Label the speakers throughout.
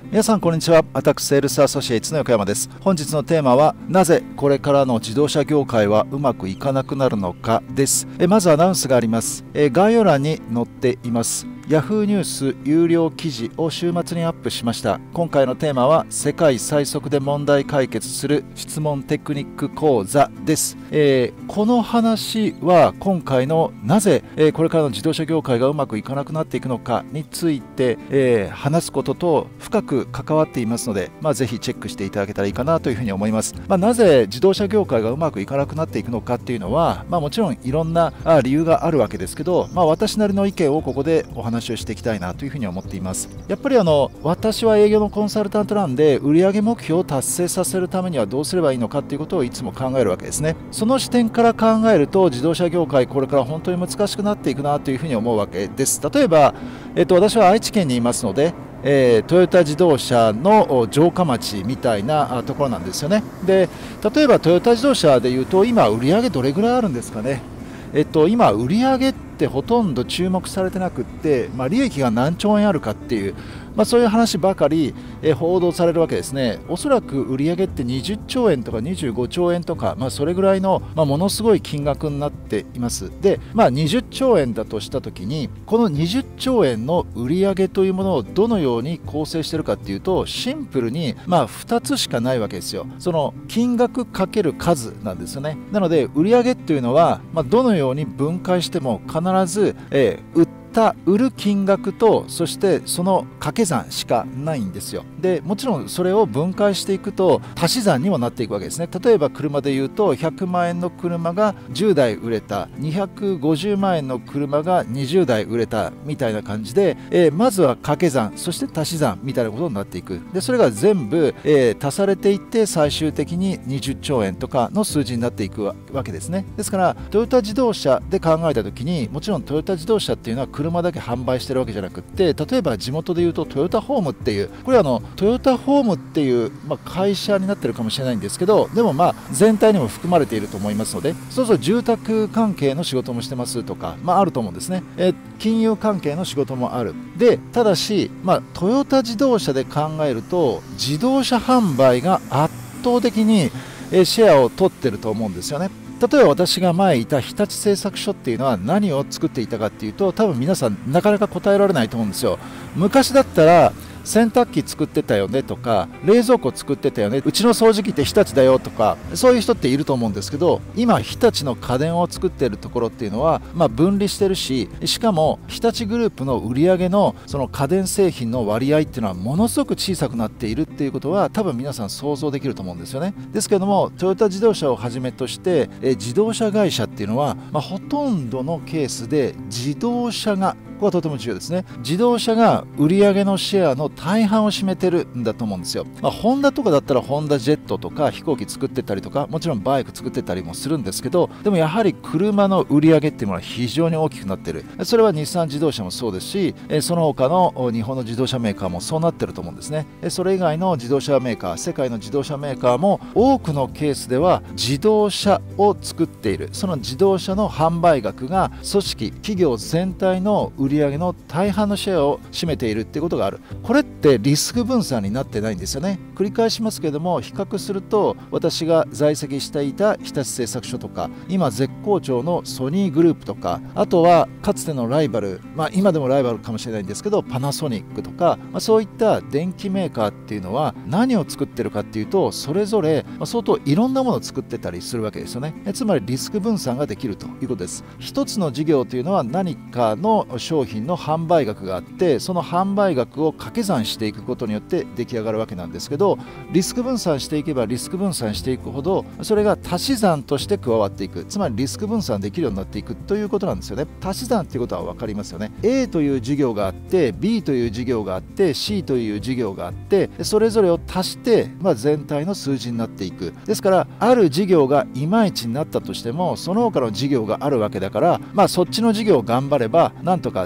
Speaker 1: 皆さんこんにちは。アタックセールスアソシエイツの横山です。本日のテーマはなぜこれからの自動車業界はうまくいかなくなるのかです。まずアナウンスがあります。概要欄に載っています。Yahoo ニュース有料記事を週末にアップしました。今回のテーマは世界最速で問題解決する質問テクニック講座です。この話は今回のなぜこれからの自動車業界がうまくいかなくなっていくのかについて話すことと深く関わっていますので、ぜひチェックしていただけたらいいかなというふうに思います。なぜ自動車業界がうまくいかなくなっていくのかっていうのは、もちろんいろんな理由があるわけですけど、私なりの意見をここでお話をしていきたいなというふうに思っています。やっぱり私は営業のコンサルタントなんで、売上目標を達成させるためにはどうすればいいのかっていうことをいつも考えるわけですね。その視点から考えると自動車業界これから本当に難しくなっていくなというふうに思うわけです。例えば、私は愛知県にいますので、トヨタ自動車の城下町みたいなところなんですよね。で、例えばトヨタ自動車でいうと今売上どれぐらいあるんですかね。今売上ってほとんど注目されてなくって、利益が何兆円あるかっていう、そういう話ばかり報道されるわけですね。おそらく売上って20兆円とか25兆円とか、それぐらいの、ものすごい金額になっています。で、20兆円だとしたときに、この20兆円の売上というものをどのように構成しているかっていうと、シンプルに2つしかないわけですよ。その金額かける数なんですよね。なので売上っていうのは、どのように分解しても必ず、売る金額とそしてその掛け算しかないんですよ。でもちろんそれを分解していくと足し算にもなっていくわけですね。例えば車でいうと100万円の車が10台売れた、250万円の車が20台売れたみたいな感じで、まずは掛け算そして足し算みたいなことになっていく。でそれが全部、足されていって最終的に20兆円とかの数字になっていくわけですね。ですからトヨタ自動車で考えた時に、もちろんトヨタ自動車っていうのは車だけ販売してるわけじゃなくって、例えば地元でいうとトヨタホームっていう、これはトヨタホームっていう、会社になってるかもしれないんですけど、でも全体にも含まれていると思いますので、そうすると住宅関係の仕事もしてますとか、あると思うんですね。金融関係の仕事もある。でただし、トヨタ自動車で考えると自動車販売が圧倒的にシェアを取ってると思うんですよね。例えば私が前いた日立製作所っていうのは何を作っていたかっていうと、多分皆さんなかなか答えられないと思うんですよ。昔だったら洗濯機作ってたよねとか、冷蔵庫作ってたよね、うちの掃除機って日立だよとか、そういう人っていると思うんですけど、今日立の家電を作ってるところっていうのは、分離してるし、しかも日立グループの売り上げのその家電製品の割合っていうのはものすごく小さくなっているっていうことは多分皆さん想像できると思うんですよね。ですけどもトヨタ自動車をはじめとして自動車会社っていうのは、ほとんどのケースで自動車がここはとても重要ですね。自動車が売上のシェアの大半を占めてるんだと思うんですよ。ホンダとかだったらホンダジェットとか飛行機作ってたりとか、もちろんバイク作ってたりもするんですけど、でもやはり車の売上っていうのは非常に大きくなってる。それは日産自動車もそうですし、その他の日本の自動車メーカーもそうなってると思うんですね。それ以外の自動車メーカー、世界の自動車メーカーも多くのケースでは自動車を作っている。その自動車の販売額が組織企業全体の売上の大半のシェアを占めているっていうことがある。これってリスク分散になってないんですよね。繰り返しますけども、比較すると私が在籍していた日立製作所とか、今絶好調のソニーグループとか、あとはかつてのライバル、今でもライバルかもしれないんですけどパナソニックとか、そういった電機メーカーっていうのは何を作ってるかっていうと、それぞれ相当いろんなものを作ってたりするわけですよね。つまりリスク分散ができるということです。一つの事業というのは何かの商品の販売額があって、その販売額を掛け算していくことによって出来上がるわけなんですけど、リスク分散していけばリスク分散していくほどそれが足し算として加わっていく、つまりリスク分散できるようになっていくということなんですよね。足し算っていうことは分かりますよね。 A という事業があって B という事業があって C という事業があって、それぞれを足して、全体の数字になっていく。ですからある事業がいまいちになったとしても、その他の事業があるわけだから、そっちの事業を頑張ればなんとか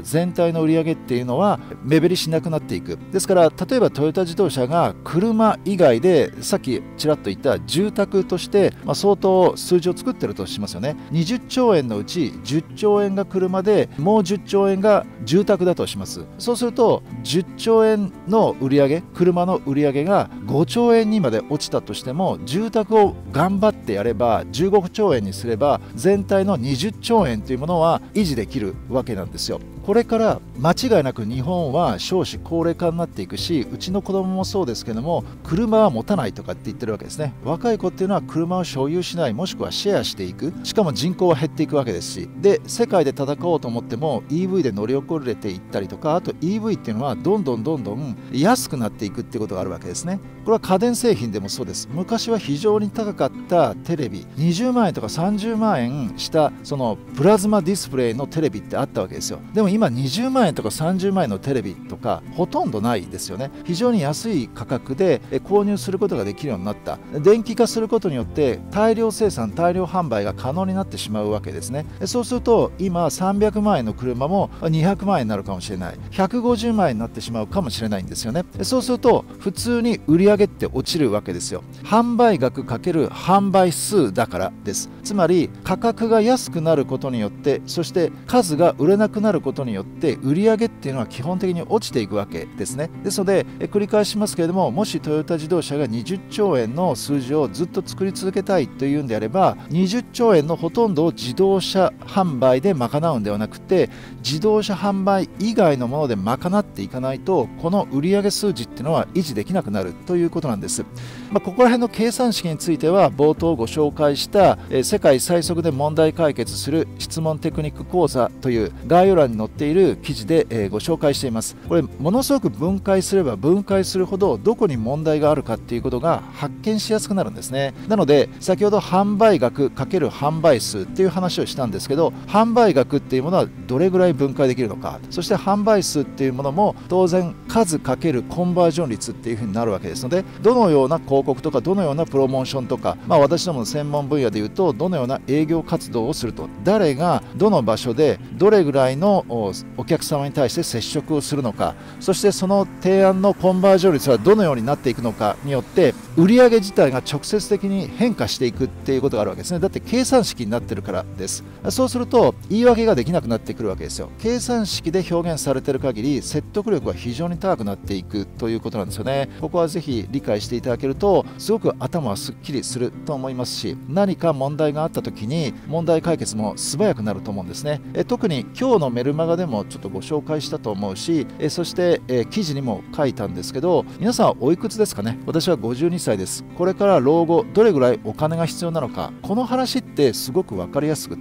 Speaker 1: ば全体の売り上げっていうのは目減りしなくなっていく。ですから例えばトヨタ自動車が車以外でさっきちらっと言った住宅として、相当数字を作ってるとしますよね。20兆円のうち10兆円が車でもう10兆円が住宅だとします。そうすると10兆円の売り上げ、車の売り上げが5兆円にまで落ちたとしても、住宅を頑張ってやれば15兆円にすれば全体の20兆円というものは維持できるわけなんですよ。これから間違いなく日本は少子高齢化になっていくし、うちの子供もそうですけども、車は持たないとかって言ってるわけですね。若い子っていうのは車を所有しない、もしくはシェアしていく、しかも人口は減っていくわけですし、で世界で戦おうと思っても EV で乗り遅れていったりとか、あと EV っていうのはどんどん安くなっていくっていうことがあるわけですね。これは家電製品でもそうです。昔は非常に高かったテレビ、20万円とか30万円したそのプラズマディスプレイのテレビってあったわけですよ。でも今20万円とか30万円のテレビとかほとんどないですよね。非常に安い価格で購入することができるようになった。電気化することによって大量生産大量販売が可能になってしまうわけですね。そうすると今300万円の車も200万円になるかもしれない、150万円になってしまうかもしれないんですよね。そうすると普通に売り上げって落ちるわけですよ。販売額×販売数だからです。つまり価格が安くなることによって、そして数が売れなくなることによって売り上げっていうのは基本的に落ちていくわけですね。ですので繰り返しますけれども、もしトヨタ自動車が20兆円の数字をずっと作り続けたいというんであれば、20兆円のほとんどを自動車販売で賄うんではなくて、自動車販売以外のもので賄っていかないと、この売上数字っていうのは維持できなくなるということなんです。ここら辺の計算式については冒頭ご紹介した世界最速で問題解決する質問テクニック講座という概要欄に載っている記事でご紹介しています。これものすごく分解すれば分解するほどどこに問題があるかっていうことが発見しやすくなるんですね。なので先ほど販売額×販売数っていう話をしたんですけど、販売額っていうものはどれぐらい分解できるのか、そして販売数っていうものも当然数×コンバージョン率っていうふうになるわけですので、どのような広告とかどのようなプロモーションとか、私どもの専門分野でいうとどのような営業活動をすると、誰がどの場所でどれぐらいのお客様に対して接触をするのか、そしてその提案のコンバージョン率はどのようになっていくのかによって売上自体が直接的に変化していくっていうことがあるわけですね。だって計算式になってるからです。そうすると言い訳ができなくなってくるわけですよ。計算式で表現されている限り説得力は非常に高くなっていくということなんですよね。ここはぜひ理解していただけるとすごく頭はすっきりすると思いますし、何か問題があった時に問題解決も素早くなると思うんですね。特に今日のメルマガでもちょっとご紹介したと思うし、そして記事にも書いたんですけど、皆さんおいくつですかね。私は52歳です。これから老後どれぐらいお金が必要なのか、この話ってすごく分かりやすくって、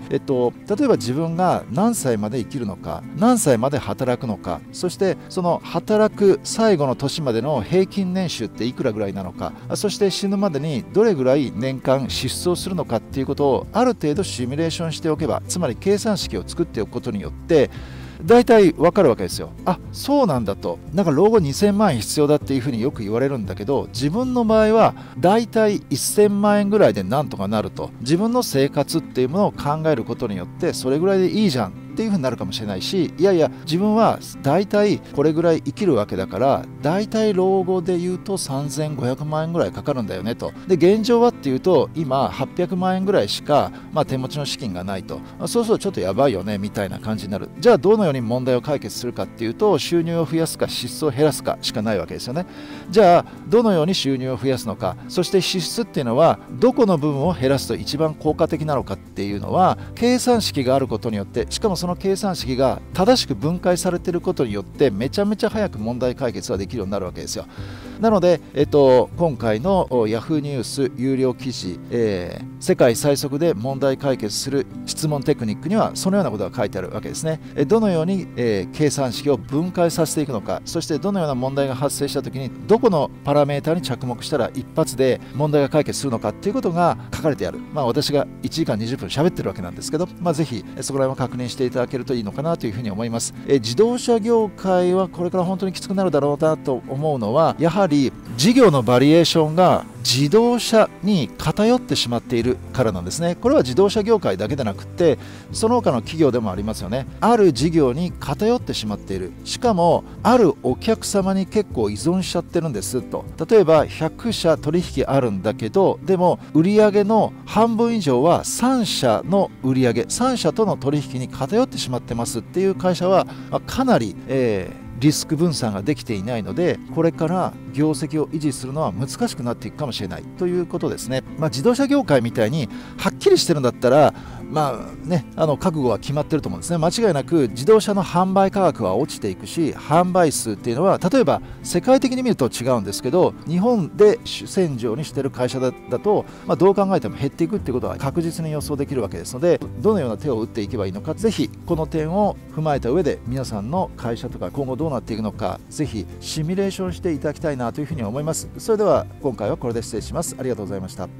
Speaker 1: 例えば自分が何歳まで生きるのか、何歳まで働くのか、そしてその働く最後の年までの平均年収っていくらぐらいなのか、そして死ぬまでにどれぐらい年間支出をするのかっていうことをある程度シミュレーションしておけば、つまり計算式を作っておくことによって大体わかるわけですよ。あ、そうなんだと。なんか老後2000万円必要だっていうふうによく言われるんだけど、自分の場合は大体1000万円ぐらいでなんとかなると。自分の生活っていうものを考えることによってそれぐらいでいいじゃんっていうふうになるかもしれないし、いやいや自分は大体これぐらい生きるわけだから、大体老後で言うと3500万円ぐらいかかるんだよねと。で現状はっていうと今800万円ぐらいしか、手持ちの資金がないと。そうするとちょっとやばいよねみたいな感じになる。じゃあどのように問題を解決するかっていうと、収入を増やすか支出を減らすかしかないわけですよね。じゃあどのように収入を増やすのか、そして支出っていうのはどこの部分を減らすと一番効果的なのかっていうのは計算式があることによって、しかもその計算式が正しく分解されていることによってめちゃめちゃ早く問題解決ができるようになるわけですよ。なので、今回の Yahoo ニュース有料記事、世界最速で問題解決する質問テクニックにはそのようなことが書いてあるわけですね。どのように、計算式を分解させていくのか、そしてどのような問題が発生したときにどこのパラメータに着目したら一発で問題が解決するのかっていうことが書かれてある。私が1時間20分喋ってるわけなんですけど、ぜひそこら辺を確認していただけるといいのかなというふうに思います。自動車業界はこれから本当にきつくなるだろうなと思うのは、やはり事業のバリエーションが自動車に偏ってしまっているからなんですね。これは自動車業界だけでなくってその他の企業でもありますよね。ある事業に偏ってしまっている、しかもあるお客様に結構依存しちゃってるんですと。例えば100社取引あるんだけど、でも売上の半分以上は3社の売上、3社との取引に偏ってしまってますっていう会社はかなり、リスク分散ができていないので、これから業績を維持するのは難しくなっていくかもしれないということですね。自動車業界みたいにはっきりしてるんだったら覚悟は決まってると思うんですね。間違いなく自動車の販売価格は落ちていくし、販売数っていうのは例えば世界的に見ると違うんですけど、日本で主戦場にしている会社だと、どう考えても減っていくっていうことは確実に予想できるわけですので、どのような手を打っていけばいいのか、ぜひこの点を踏まえた上で皆さんの会社とか今後どうなっていくのか、ぜひシミュレーションしていただきたいなというふうに思います。それでは今回はこれで失礼します。ありがとうございました。